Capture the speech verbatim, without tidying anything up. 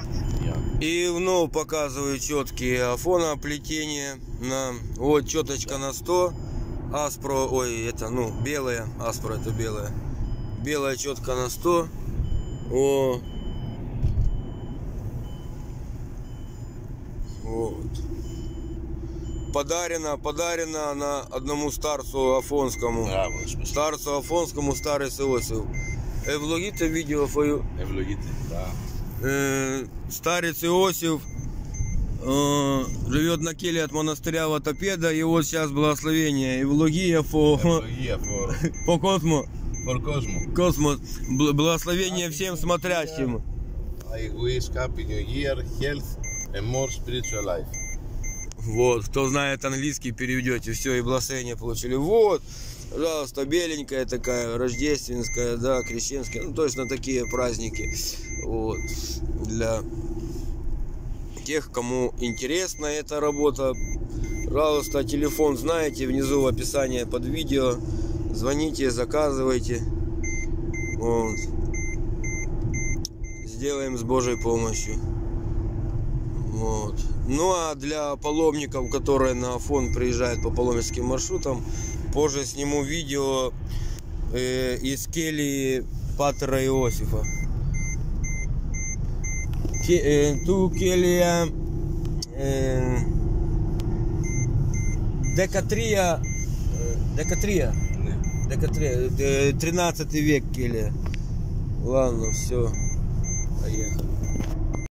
И вновь показываю четкие афоноплетения. На, вот четочка на сто. Аспро, ой, это, ну, белая. Аспро это белая. Белая четка на сто. О. Вот. Подарена, подарена она одному старцу Афонскому. Браво, старцу Афонскому, старец Иосиф. Евлогите видео фою. Евлогите, да. Э, старец Иосиф э, живет на келье от монастыря Ватопеда, и вот сейчас благословение. Евлогия по, по космо. Космос. Благословение всем смотрящим. I wish happy new year, health and more spiritual life. Вот, кто знает английский, переведете, все, и благословение получили. Вот, пожалуйста, беленькая такая, рождественская, да, крещенская, ну точно такие праздники. Вот, для тех, кому интересна эта работа, пожалуйста, телефон знаете, внизу в описании под видео, звоните, заказывайте. Вот. Сделаем с Божьей помощью. Вот. Ну а для паломников, которые на Афон приезжают по паломническим маршрутам, позже сниму видео э, из кельи Патера Иосифа. Ке, э, ту келья э, Декатрия, э, Декатрия, Декатрия, э, тринадцатый век келья. Ладно, все, поехали.